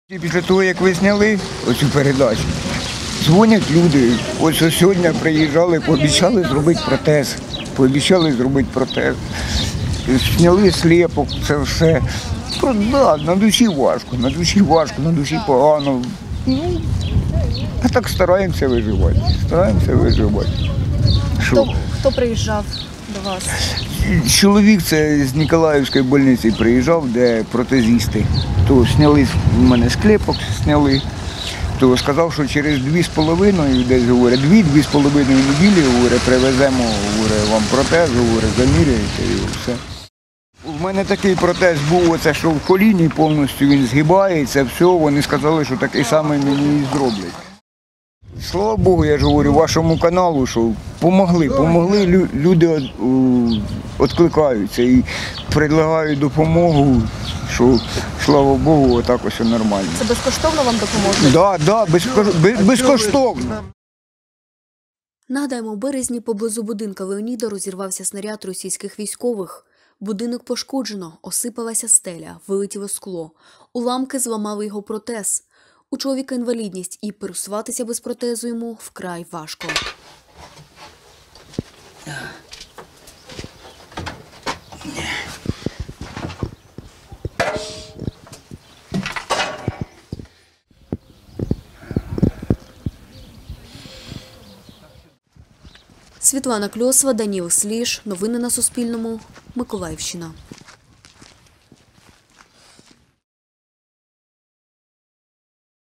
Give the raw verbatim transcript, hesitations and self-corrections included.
І після того, як ви зняли оцю передачу, дзвонять люди. Ось сьогодні приїжджали, пообіцяли зробити протез. Пообіцяли зробити протез. Зняли сліпок, це все. То, да, на душі важко, на душі важко, на душі погано. Ну, а так стараємося виживати. Стараємося виживати. Хто, хто приїжджав до вас? Чоловік це з Ніколаївської больниці приїжджав, де протезісти. То зняли в мене склепок, зняли. То сказав, що через дві з половиною, десь говорять, дві-дві з половиною неділі, говорить, привеземо, говорить, вам протез, говорить, заміряєте і все. У мене такий протез був, оце, що в коліні повністю він згибається, все, вони сказали, що такий самий мені і зроблять. Слава Богу, я ж говорю, вашому каналу, що помогли, помогли, люди відкликаються і предлагають допомогу, що, слава Богу, отак ось нормально. Це безкоштовно вам допоможуть? Так, да, да, безкоштовно. Нагадаємо, у березні поблизу будинка Леоніда розірвався снаряд російських військових. Будинок пошкоджено, осипалася стеля, вилетіло скло. Уламки зламали його протез. У чоловіка інвалідність і пересуватися без протезу йому вкрай важко. Світлана Кльосова, Даніл Сліж. Новини на Суспільному. Миколаївщина.